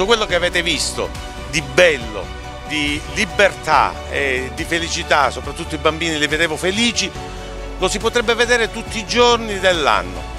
tutto quello che avete visto di bello, di libertà e di felicità, soprattutto i bambini li vedevo felici, lo si potrebbe vedere tutti i giorni dell'anno.